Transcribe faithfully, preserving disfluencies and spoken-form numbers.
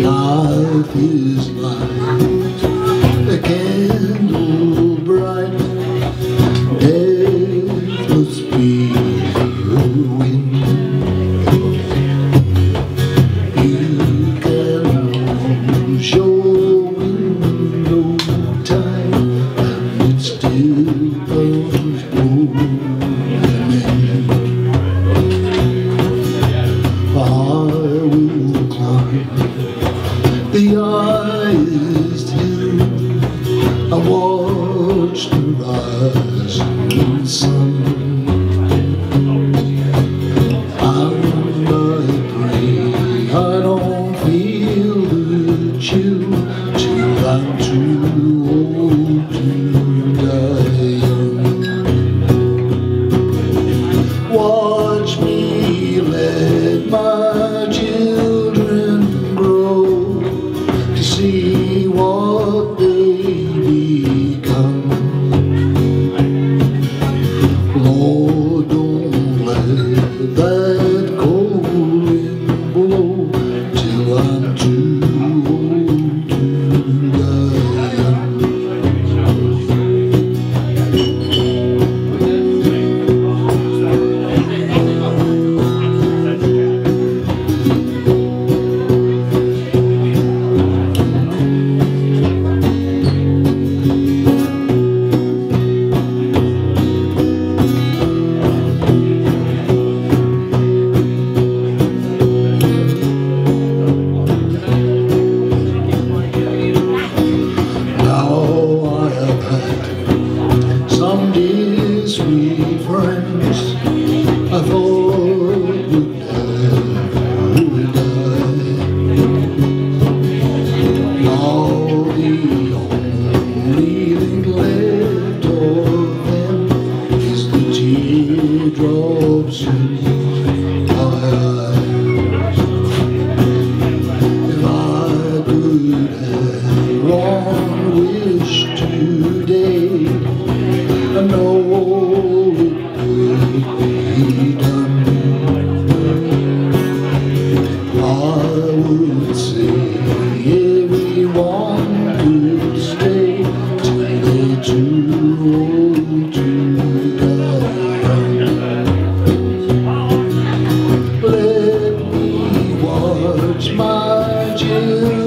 Life is like a candle bright, death must be the wind. You can lose your window time, and it still comes rolling in. I will climb the highest hill and watch the rising sun, and I pray I don't feel the chill till I'm too old to die young. Watch me let my children grow to see what they become. Lord, don't let that cold wind blow till I'm too old to die young. Some dear sweet friends I thought would never die. Now the only thing left of them is the teardrops in my eyes. If I could have one wish today, I know it would be done. I would say everyone could stay till they're too old to die. Let me watch my children